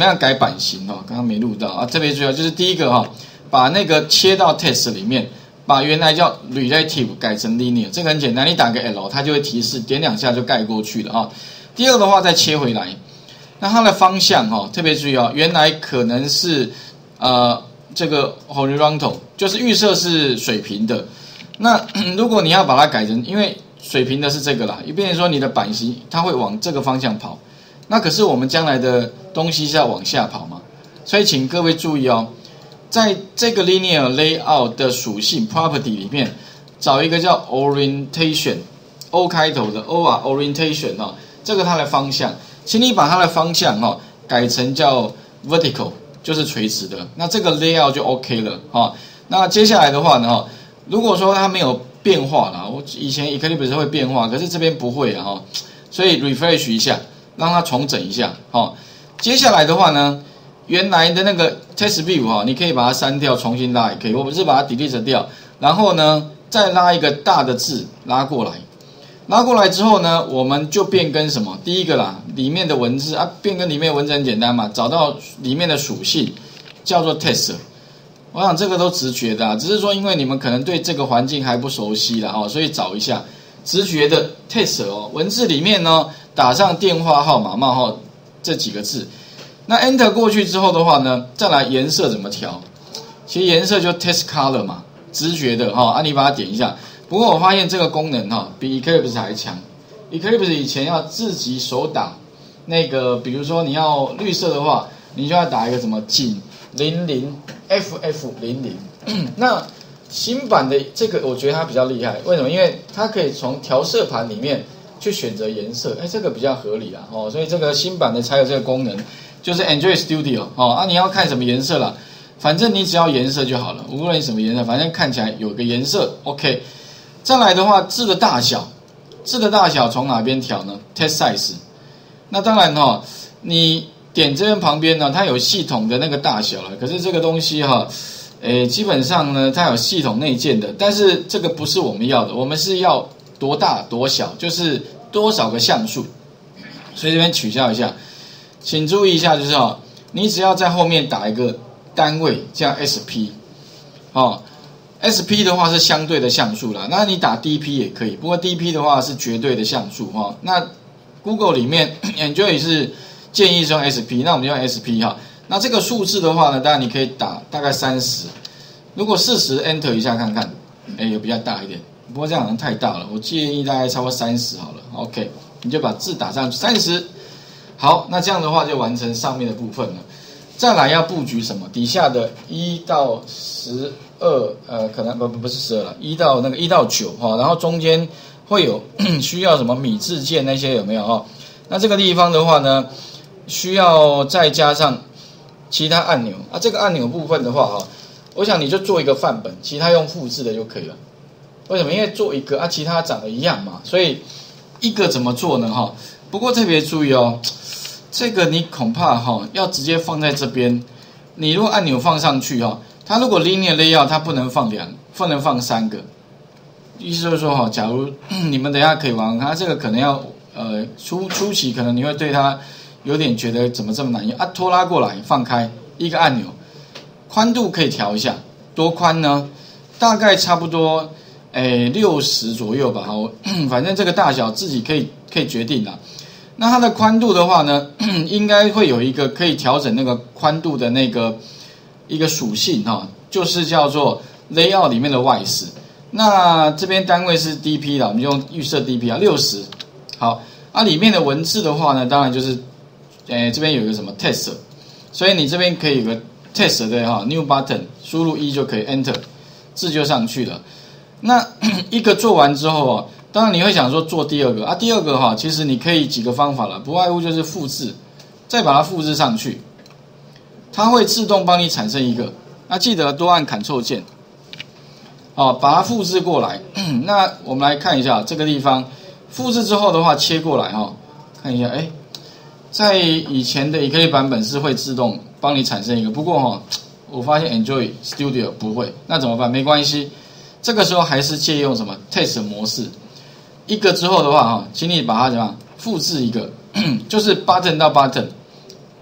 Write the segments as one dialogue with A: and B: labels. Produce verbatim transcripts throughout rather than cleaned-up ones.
A: 么样改版型哦？刚刚没录到啊，特别注意就是第一个哈、哦，把那个切到 text 里面，把原来叫 relative 改成 linear， 这个很简单，你打个 L， 它就会提示，点两下就盖过去了啊、哦。第二个的话再切回来，那它的方向哈、哦，特别注意哦，原来可能是呃这个 horizontal， 就是预设是水平的。那如果你要把它改成，因为水平的是这个啦，也变成说你的版型它会往这个方向跑。那可是我们将来的东西是要往下跑嘛，所以请各位注意哦，在这个 linear layout 的属性 property 里面，找一个叫 orientation O 开头的 O 啊 orientation 哦，这个它的方向，请你把它的方向哦改成叫 vertical， 就是垂直的，那这个 layout 就 OK 了哦。那接下来的话呢哈，如果说它没有变化啦，我以前 Eclipse 会变化，可是这边不会啊哈，所以 refresh 一下。让它重整一下，哦，接下来的话呢，原来的那个 text view 哈、哦，你可以把它删掉，重新拉也可以，我不是把它 delete 掉，然后呢，再拉一个大的字拉过来，拉过来之后呢，我们就变更什么？第一个啦，里面的文字啊，变更里面的文字很简单嘛，找到里面的属性叫做 text。我想这个都直觉的、啊，只是说因为你们可能对这个环境还不熟悉啦，哦，所以找一下直觉的 text 哦，文字里面呢。打上电话号码冒号这几个字，那 Enter 过去之后的话呢，再来颜色怎么调？其实颜色就 Text Color 嘛，直觉的哈、哦，啊你把它点一下。不过我发现这个功能哈、哦、比 Eclipse 还强。Eclipse 以前要自己手打那个，比如说你要绿色的话，你就要打一个什么井零零 F F 零零。那新版的这个我觉得它比较厉害，为什么？因为它可以从调色盘里面。去选择颜色，哎，这个比较合理啦，哦，所以这个新版的才有这个功能，就是 Android Studio 哦，啊，你要看什么颜色啦，反正你只要颜色就好了，无论你什么颜色，反正看起来有个颜色 ，OK。再来的话，字的大小，字的大小从哪边调呢 ？Text Size。那当然哈、哦，你点这边旁边呢，它有系统的那个大小了，可是这个东西哈、哦，诶，基本上呢，它有系统内建的，但是这个不是我们要的，我们是要。多大多小，就是多少个像素，所以这边取消一下，请注意一下，就是哦，你只要在后面打一个单位，叫 S P， 哦 ，S P 的话是相对的像素啦，那你打 D P 也可以，不过 D P 的话是绝对的像素哈、哦。那 Google 里面 Android 是建议是用 S P， 那我们就用 S P 哈、哦。那这个数字的话呢，当然你可以打大概三十，如果四十 Enter 一下看看，哎，有比较大一点。不过这样好像太大了，我建议大概超过三十好了。OK， 你就把字打上三十。好，那这样的话就完成上面的部分了。再来要布局什么？底下的一到十二，呃，可能不不不是十二了，一到那个一到九哈，然后中间会有需要什么米字键那些有没有哈？那这个地方的话呢，需要再加上其他按钮啊。这个按钮部分的话哈，我想你就做一个范本，其他用复制的就可以了。为什么？因为做一个啊，其他长得一样嘛，所以一个怎么做呢？哈，不过特别注意哦，这个你恐怕哈要直接放在这边。你如果按钮放上去哈，它如果 linear layout 它不能放两，不能放三个。意思就是说哈，假如你们等一下可以玩，它这个可能要呃初初期可能你会对它有点觉得怎么这么难用啊？拖拉过来放开一个按钮，宽度可以调一下，多宽呢？大概差不多。诶，六十左右吧，好，反正这个大小自己可以可以决定啦。那它的宽度的话呢，应该会有一个可以调整那个宽度的那个一个属性哈，就是叫做 layout 里面的外饰。那这边单位是 D P 啦，我们用预设 D P 啊，六十。好，啊，里面的文字的话呢，当然就是，诶，这边有一个什么 text， 所以你这边可以有个 text 对哈 ，new button， 输入一就可以 enter， 字就上去了。那一个做完之后哦，当然你会想说做第二个啊，第二个哈，其实你可以几个方法了，不外乎就是复制，再把它复制上去，它会自动帮你产生一个。那记得多按 Ctrl 键，哦，把它复制过来。那我们来看一下这个地方，复制之后的话切过来哈、哦，看一下，哎，在以前的 Eclipse 版本是会自动帮你产生一个，不过哈、哦，我发现 Android Studio 不会，那怎么办？没关系。这个时候还是借用什么 Text 模式，一个之后的话哈，请你把它怎么样复制一个，就是 button 到 button，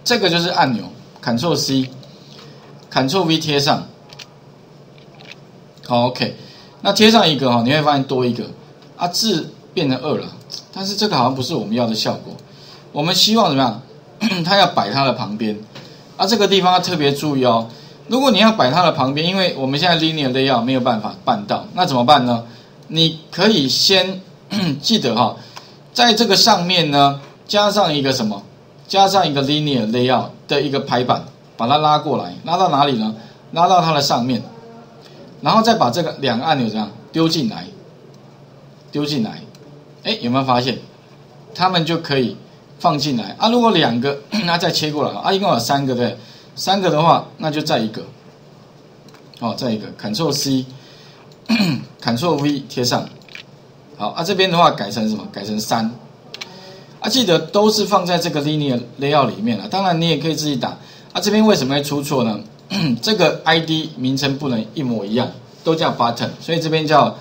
A: 这个就是按钮 ，Ctrl C，Ctrl V 贴上。好 ，OK， 那贴上一个哈，你会发现多一个啊，字变成二了，但是这个好像不是我们要的效果。我们希望怎么样？它要摆它的旁边啊，这个地方要特别注意哦。如果你要摆它的旁边，因为我们现在 linear layout 没有办法办到，那怎么办呢？你可以先记得哈，在这个上面呢，加上一个什么？加上一个 linear layout 的一个排版，把它拉过来，拉到哪里呢？拉到它的上面，然后再把这个两个按钮这样丢进来，丢进来，哎，有没有发现？它们就可以放进来啊。如果两个，那再切过来啊，一共有三个对，三个的话，那就再一个，哦，再一个 ，Ctrl C，Ctrl V 贴上，好啊，这边的话改成什么？改成三。啊，记得都是放在这个 linear layout 里面了。当然，你也可以自己打。啊，这边为什么会出错呢？这个 I D 名称不能一模一样，都叫 button， 所以这边叫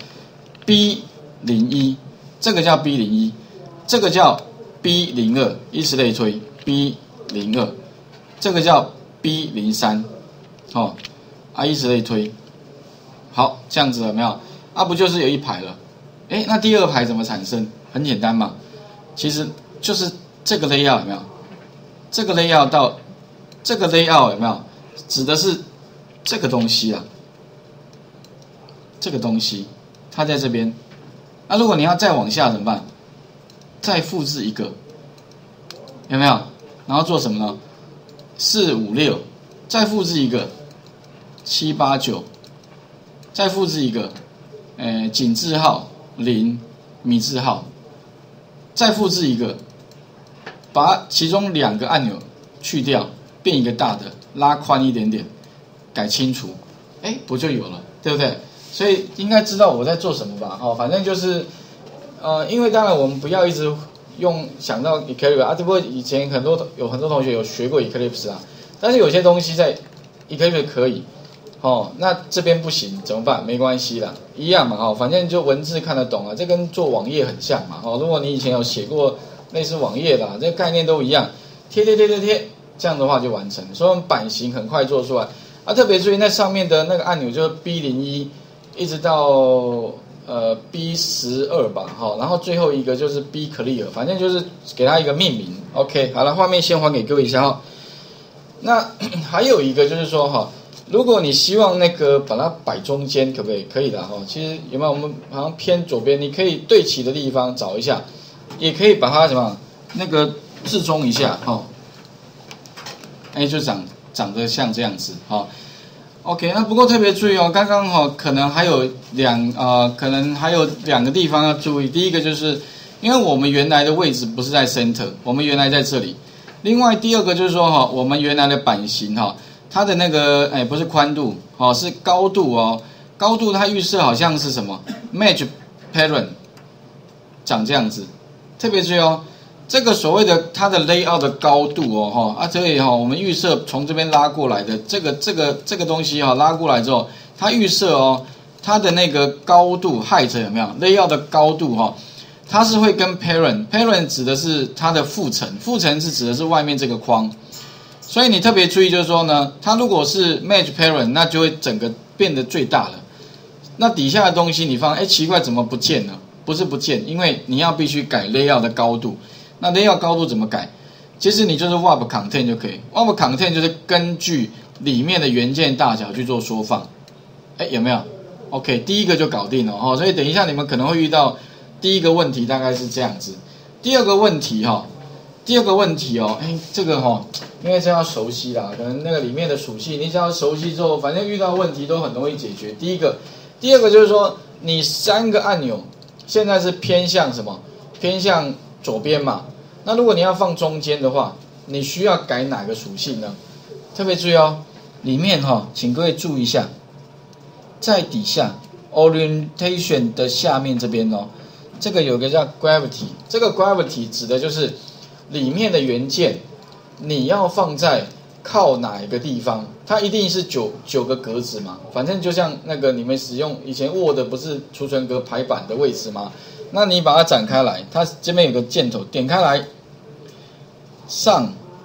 A: B 零一，这个叫 B 零一，这个叫 B 零二，以此类推 B 零二，这个叫 B 零三，哦，啊，以此类推。好，这样子有没有？啊，不就是有一排了？哎，那第二排怎么产生？很简单嘛，其实就是这个 layout 有没有？这个 layout 到这个 layout 有没有？指的是这个东西啊，这个东西它在这边。那、啊、如果你要再往下怎么办？再复制一个，有没有？然后做什么呢？四五六，再复制一个，七八九，再复制一个，呃，井字号零，米字号，再复制一个，把其中两个按钮去掉，变一个大的，拉宽一点点，改清楚，哎，不就有了，对不对？所以应该知道我在做什么吧？哦，反正就是，呃，因为当然我们不要一直用想到 Eclipse 啊，只不过以前很多有很多同学有学过 Eclipse 啊，但是有些东西在 Eclipse 可以，哦，那这边不行怎么办？没关系啦，一样嘛，哦，反正就文字看得懂啊，这跟做网页很像嘛，哦，如果你以前有写过类似网页啦，这个概念都一样，贴贴贴贴贴，这样的话就完成，所以我们版型很快做出来啊，特别注意那上面的那个按钮就是 B 零一。一直到呃 B 十二吧，好，然后最后一个就是 B clear， 反正就是给它一个命名。OK， 好了，画面先还给各位一下哈。那还有一个就是说哈，如果你希望那个把它摆中间，可不可以？可以的哈。其实有没有我们好像偏左边，你可以对齐的地方找一下，也可以把它什么那个置中一下哈。哎，就长长得像这样子哈。OK， 那不过特别注意哦，刚刚哈、哦、可能还有两呃，可能还有两个地方要注意。第一个就是，因为我们原来的位置不是在 center， 我们原来在这里。另外第二个就是说哈、哦，我们原来的版型哈、哦，它的那个哎不是宽度哦，是高度哦，高度它预设好像是什么 match parent， 长这样子，特别注意哦。这个所谓的它的 layout 的高度哦，哈啊，这里哈，我们预设从这边拉过来的这个这个这个东西哈，拉过来之后，它预设哦，它的那个高度 height 有没有 layout 的高度哈，它是会跟 parent parent 指的是它的副层，副层是指的是外面这个框，所以你特别注意就是说呢，它如果是 match parent， 那就会整个变得最大了。那底下的东西你放，哎，奇怪怎么不见了？不是不见，因为你要必须改 layout 的高度。那 layout 高度怎么改？其实你就是 warp content 就可以。warp content 就是根据里面的元件大小去做缩放。哎，有没有 ？OK， 第一个就搞定了哈。所以等一下你们可能会遇到第一个问题大概是这样子。第二个问题哈，第二个问题哦，哎，这个哈，因为这要熟悉啦，可能那个里面的属性你只要熟悉之后，反正遇到问题都很容易解决。第一个，第二个就是说你三个按钮现在是偏向什么？偏向左边嘛。那如果你要放中间的话，你需要改哪个属性呢？特别注意哦，里面哈、哦，请各位注意一下，在底下 orientation 的下面这边哦，这个有个叫 gravity， 这个 gravity 指的就是里面的元件，你要放在靠哪一个地方？它一定是九九个格子嘛，反正就像那个你们使用以前 Word 不是储存格排版的位置吗？那你把它展开来，它这边有个箭头，点开来，上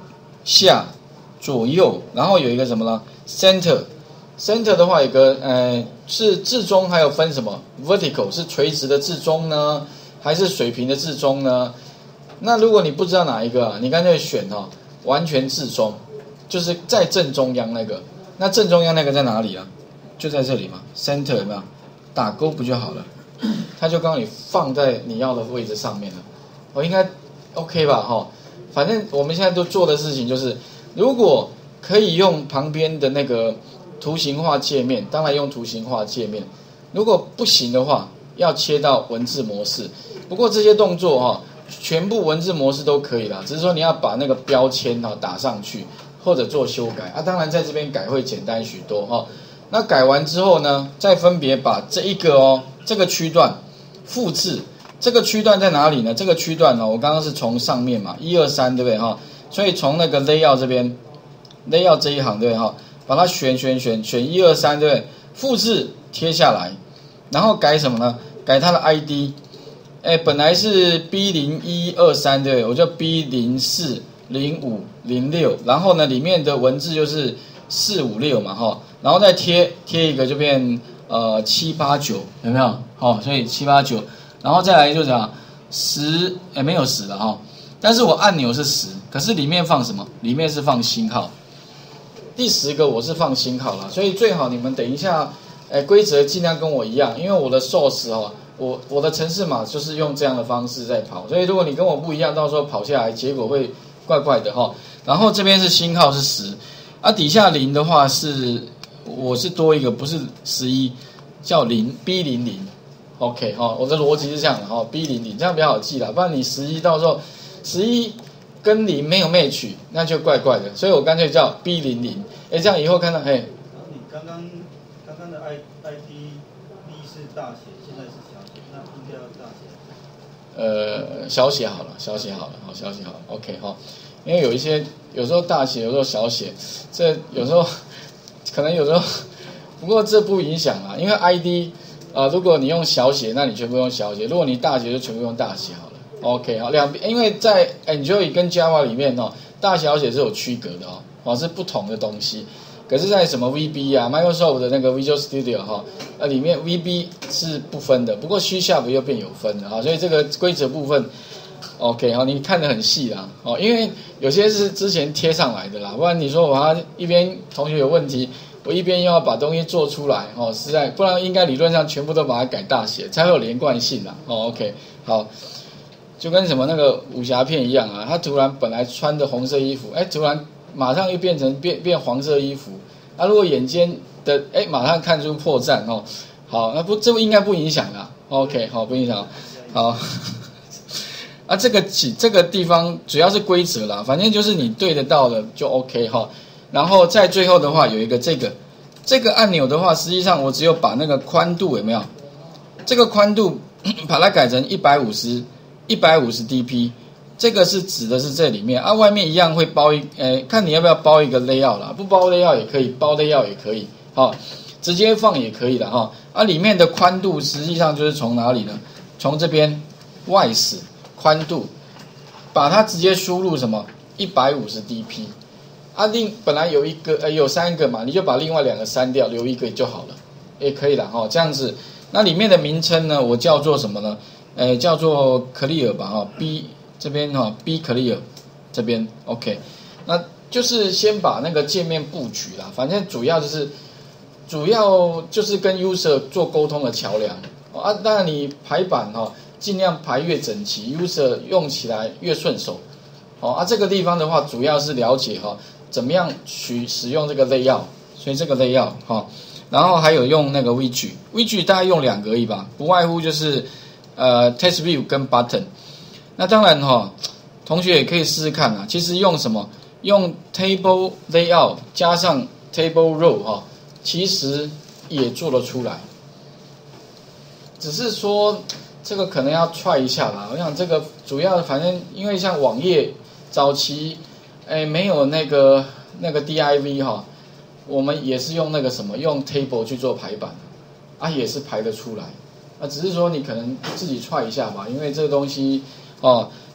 A: 下、左右，然后有一个什么呢 ？center。center 的话有个呃是置中，还有分什么 vertical 是垂直的置中呢，还是水平的置中呢？那如果你不知道哪一个啊，你干脆选哦完全置中，就是在正中央那个。那正中央那个在哪里啊？就在这里嘛 ，center 有没有？打勾不就好了？它就刚刚你放在你要的位置上面了。我应该 OK 吧？哈，反正我们现在都做的事情就是，如果可以用旁边的那个图形化界面，当然用图形化界面。如果不行的话，要切到文字模式。不过这些动作哈，全部文字模式都可以啦，只是说你要把那个标签哈打上去，或者做修改啊。当然在这边改会简单许多哈。那改完之后呢，再分别把这一个哦这个区段复制。这个区段在哪里呢？这个区段呢，我刚刚是从上面嘛，一二三，对不对哈？所以从那个 layout 这边 ，layout 这一行对不对哈？把它选选选选一二三，对不对？复制贴下来，然后改什么呢？改它的 I D。哎，本来是 B 零一二三，对不对？我就 B 零四零五零六，然后呢，里面的文字就是四五六嘛哈，然后再贴贴一个就变呃七八九，有没有？好，所以七八九。然后再来就讲十，哎，没有十了哈，但是我按钮是十，可是里面放什么？里面是放星号。第十个我是放星号了，所以最好你们等一下，哎，规则尽量跟我一样，因为我的 source 哈，我我的程式码就是用这样的方式在跑，所以如果你跟我不一样，到时候跑下来结果会怪怪的哈。然后这边是星号是十，啊，底下零的话是我是多一个，不是十一，叫零 B 零零。OK 哈，我的逻辑是这样的哈 ，B 零零这样比较好记啦，不然你十一到时候十一跟零没有 match， 那就怪怪的，所以我干脆叫 B 零零，哎，这样以后看到哎，
B: 你刚刚刚刚的 I I D B 是大写，现在是小写，那应该要大写。
A: 呃，小写好了，小写好了，好，小写好了 ，OK 哈，因为有一些有时候大写，有时候小写，这有时候可能有时候，不过这不影响啦，因为 I D。啊、呃，如果你用小写，那你全部用小写；如果你大写，就全部用大写好了。OK， 好，两边，因为在 Enjoy 跟 Java 里面哦，大小写是有区隔的哦，哦是不同的东西。可是，在什么 V B 啊 ，Microsoft 的那个 Visual Studio 哈、哦，呃里面 V B 是不分的，不过 C Sharp 又变有分的啊、哦，所以这个规则部分 ，OK 好，你看得很细啦，哦，因为有些是之前贴上来的啦，不然你说我还一边同学有问题。我一边又要把东西做出来，哦，实在不然应该理论上全部都把它改大写，才会有连贯性啦。哦 ，OK， 好，就跟什么那个武侠片一样啊，他突然本来穿着红色衣服，哎，突然马上又变成变变黄色衣服，啊，如果眼尖的，哎，马上看出破绽哦。好，那不这不应该不影响啦。OK， 好，不影响，好。啊，这个几这个地方主要是规则啦，反正就是你对得到的就 OK 哈。然后在最后的话有一个这个这个按钮的话，实际上我只有把那个宽度有没有？这个宽度把它改成一百五十 一百五十 D P， 这个是指的是这里面啊，外面一样会包一，诶，看你要不要包一个 layout 啦，不包 layout 也可以，包 layout 也可以，好、哦，直接放也可以的哈、哦。啊，里面的宽度实际上就是从哪里呢？从这边外史宽度，把它直接输入什么一百五十 D P。啊，另本来有一个呃有三个嘛，你就把另外两个删掉，留一个就好了，也可以了哈、哦。这样子，那里面的名称呢，我叫做什么呢？呃，叫做 clear 吧哈、哦、，B 这边哈、哦、，B clear 这边 OK， 那就是先把那个界面布局啦，反正主要就是主要就是跟 user 做沟通的桥梁、哦、啊。当然你排版哈、哦，尽量排越整齐 ，user 用起来越顺手。哦啊，这个地方的话，主要是了解哈、哦。怎么样去使用这个 layout？ 所以这个 layout 哈、哦，然后还有用那个 widget，widget 大概用两个而已吧，不外乎就是呃 text view 跟 button。那当然哈、哦，同学也可以试试看啊。其实用什么？用 table layout 加上 table row 哈、哦，其实也做得出来。只是说这个可能要 try 一下啦。我想这个主要反正因为像网页早期。哎，没有那个那个 div 哈、哦，我们也是用那个什么，用 table 去做排版，啊，也是排得出来，啊，只是说你可能自己 try 一下吧，因为这个东西哦，那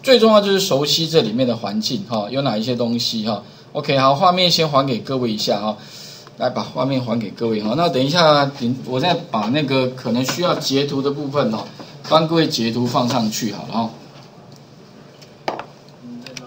A: 最重要就是熟悉这里面的环境哈，有哪一些东西哈。OK， 好，画面先还给各位一下哈，来把画面还给各位哈。那等一下，我再把那个可能需要截图的部分哈，帮各位截图放上去好了哈。